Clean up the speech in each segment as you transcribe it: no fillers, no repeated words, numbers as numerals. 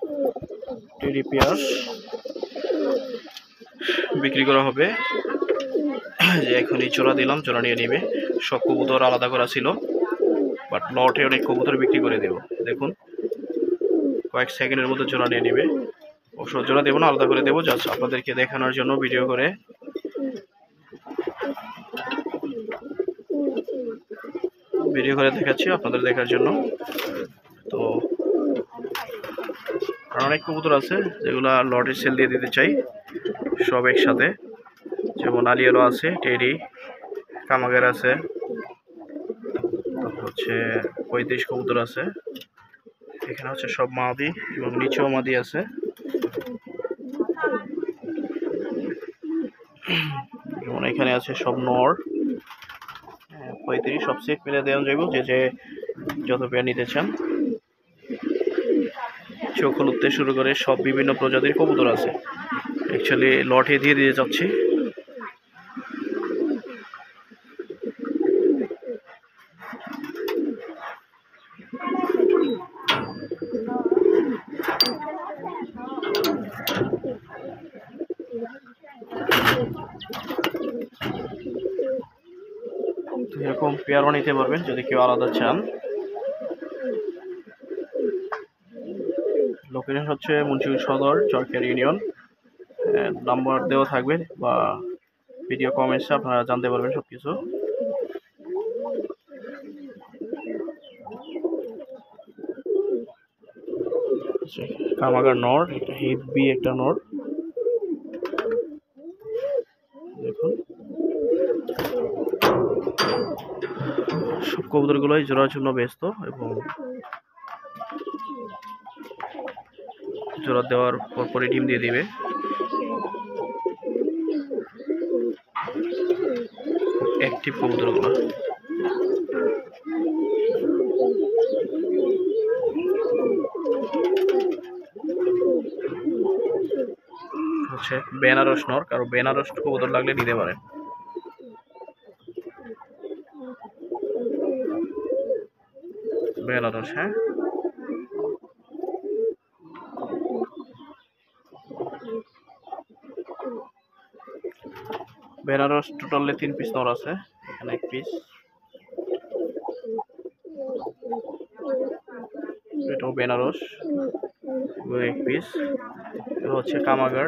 Teddy pair বিক্রি করা হবে। যে এখনই জোড়া দিলাম, জোড়া নিয়ে নিবে। সব কবুতর আলাদা করা ছিল, বাট লটে অনেক কবুতর বিক্রি করে দেব। দেখুন কয়েক সেকেন্ডের মধ্যে জোড়া নিয়ে নিবে। অবশ্য জোড়া দেবো না, আলাদা করে দেবো, জাস্ট আপনাদেরকে দেখানোর জন্য ভিডিও করে দেখাচ্ছি আপনাদের দেখার জন্য। তো আর অনেক কবুতর আছে যেগুলা লটে সেল দিয়ে দিতে চাই সব একসাথে, যেমন আলিয়ালো আছে, টেডি, কামাগের আছে, হচ্ছে 35 কবুতর আছে। এখানে হচ্ছে সব মাদি এবং নিচেও মাদি আছে। যেমন এখানে আছে সব নর 35, সব সেট মিলে দেওয়া যাবে যে যত পেয়ার নিতে চান। চোখ হলুদতে শুরু করে সব বিভিন্ন প্রজাতির কবুতর আছে। অ্যাকচুয়ালি লটে দিয়ে দিতে চাচ্ছি। এরকম পেয়ারও নিতে পারবেন যদি কেউ আলাদা চান। লোকেশন হচ্ছে মুন্সিগঞ্জ সদর, চরকিয়ার ইউনিয়ন। নাম্বার দেওয়া থাকবে বা ভিডিও কমেন্টসে আপনারা জানতে পারবেন সবকিছু। কামাগার নর, একটা হেভি একটা নর, দেখুন সব কবুতরগুলোই জোড়ার জন্য ব্যস্ত এবং জোড়া দেওয়ার পরপরই ডিম দিয়ে দিবে। অ্যাক্টিভ কবুতরগুলো। হচ্ছে বেনারস নর, কারো বেনারস কবুতর লাগলে নিতে পারেন। বেনারস, হ্যাঁ, বেনারস টোটালি 3 পিস নর আছে, এখানে 1 পিস, এটাও বেনারস 1 পিস। এটা হচ্ছে কামাগার,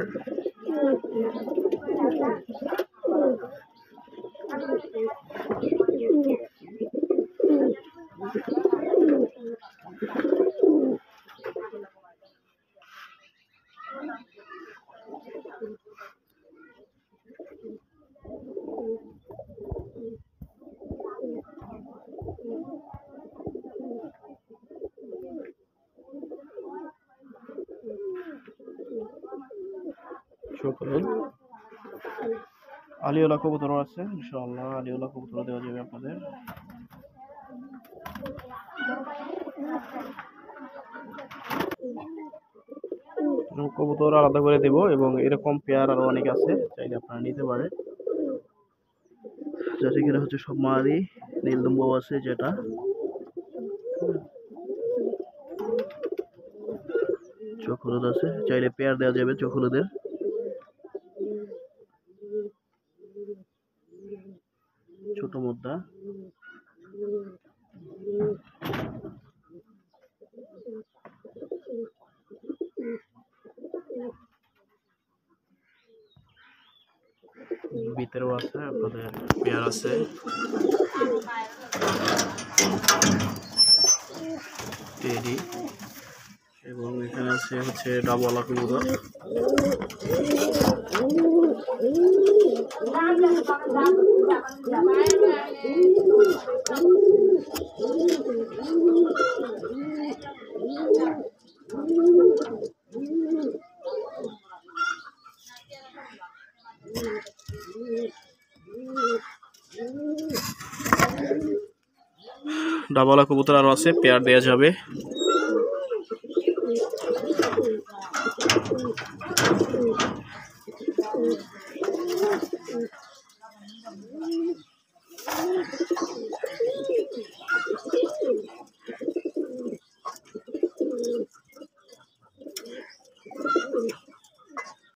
আলিওলা কবুতরও আছে, ইনশাআল্লাহ আলিওলা কবুতর দেওয়া যাবে আপনাদের। কবুতর আলাদা করে দেব এবং এরকম পেয়ার আরো অনেক আছে, চাইলে আপনারা নিতে পারেন। যেটা এখানে হচ্ছে সব মাদি, নীলদম্বু আছে, যেটা চোখ হলুদ আছে, চাইলে পেয়ার দেওয়া যাবে চোখ হলুদের। ছোট মুদ্রা, ভিতরেও আছে আপনাদের পেয়ার আছে। টেডি এবং এখানে আছে হচ্ছে ডাবওয়ালা কবুতর। ডাবওয়ালা কবুতর আরো আছে, পেয়ার দেওয়া যাবে।